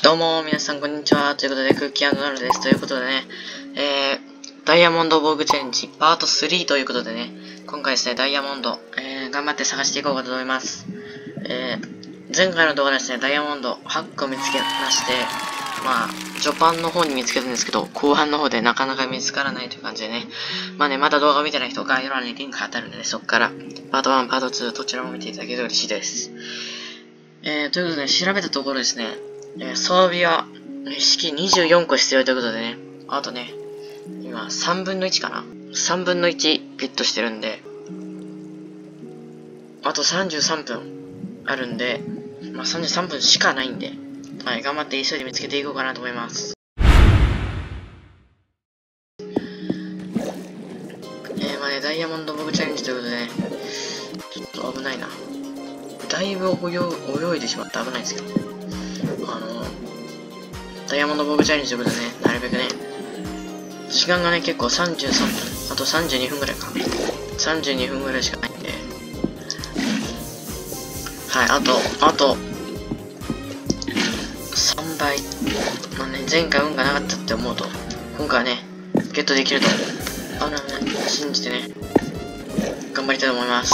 どうも、皆さん、こんにちは。ということで、クッキー&ナルです。ということでね、ダイヤモンド防具チャレンジ、パート3ということでね、今回ですね、ダイヤモンド、頑張って探していこうかと思います。前回の動画でですね、ダイヤモンド8個見つけまして、まあ、序盤の方に見つけたんですけど、後半の方でなかなか見つからないという感じでね、まあね、まだ動画を見てない人、概要欄にリンク貼ってあるんでね、そこから、パート1、パート2、どちらも見ていただけると嬉しいです。ということで、調べたところですね、装備は、式24個必要ということでね、あとね、今、3分の1かな ?3 分の1ゲットしてるんで、あと33分あるんで、まあ33分しかないんで、はい、頑張って急いで見つけていこうかなと思います。まあね、ダイヤモンドボブチャレンジということでね、ちょっと危ないな。だいぶ泳いでしまって危ないんですけど、ダイヤモンドボブチャレンジということでね、なるべくね、時間がね、結構33分、あと32分ぐらいか。32分ぐらいしかないんで、はい、あと、3倍。まあね、前回運がなかったって思うと、今回はね、ゲットできると、信じてね、頑張りたいと思います。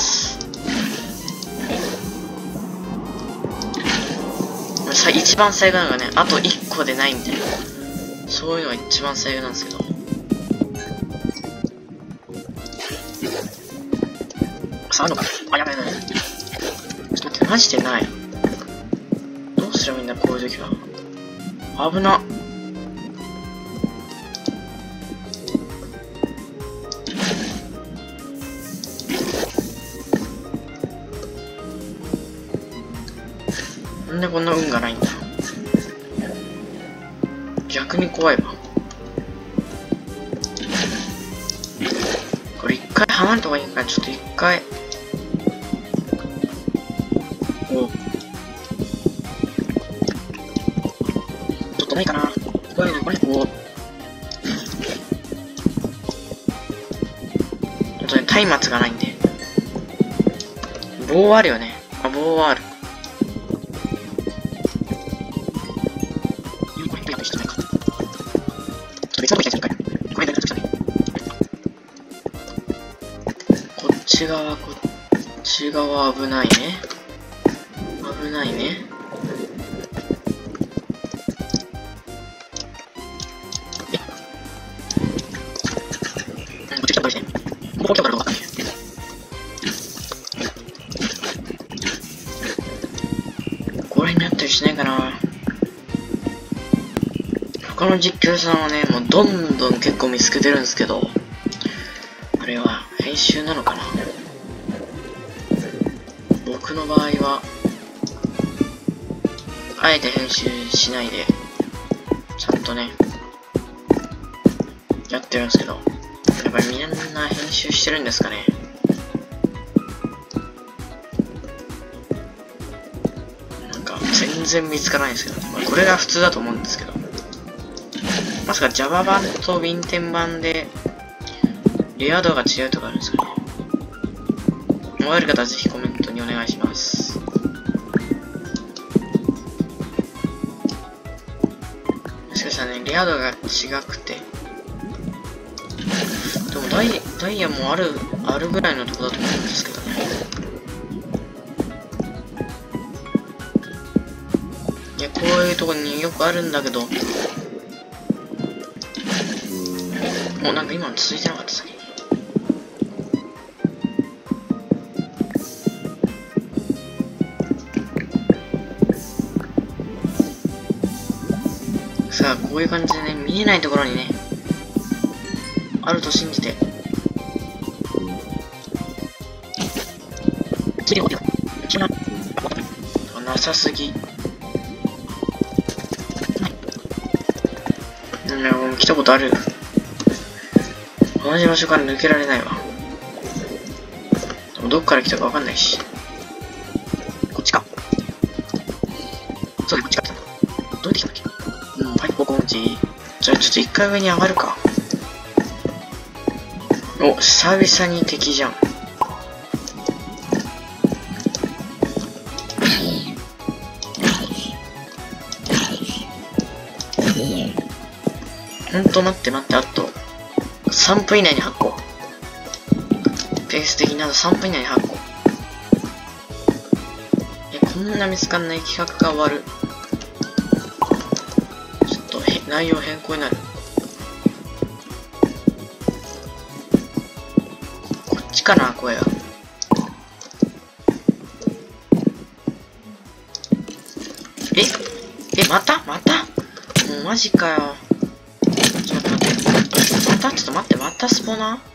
一番最後なのがね、あと1個でないみたいな。そういうのが一番最後なんですけど。あるのかなあ、やばいやばい。ちょっと待って、マジでない。どうすればいいんだ、こういう時は。危な。なんでこんな運がないんだ。逆に怖いわ。これ一回離れた方がいいから、ちょっと一回。おちょっとないかな。これ、ちょっとね、松明がないんで。棒あるよね。あ、棒はある。こっち側危ないね。危ないね。こっち来たからね。ここ来たからどうか。ここら辺にあったりしないかな。他の実況さんはね、もうどんどん結構見つけてるんですけど、あれは編集なのかな。僕の場合は、あえて編集しないで、ちゃんとね、やってるんですけど、やっぱりみんな編集してるんですかね。なんか、全然見つからないんですけど、まあ、これが普通だと思うんですけど、まさか Java 版と Win10 版でレア度が違うとかあるんですかね。思われる方はぜひコメントにお願いします。もしかしたらね、レア度が違くて。でもダイヤもあるぐらいのとこだと思うんですけどね。いや、こういうとこによくあるんだけど、なんか今の続いてなかった先に。さあ、こういう感じでね、見えないところにね、あると信じて。なさすぎ。来たことある。同じ場所から抜けられないわ。でもどっから来たかわかんないし。こっちか。そうだ、こっちか。どうやって来たんだっけ。はい、ここんち。じゃあちょっと一回上に上がるか。お、久々に敵じゃん。 ほんと待って、あと、3分以内に発行。ペース的にあと3分以内に発行。こんな見つかんない企画が終わる。ちょっと内容変更になる。こっちかな、声が。またもうマジかよ。ちょっと待って。またスポナー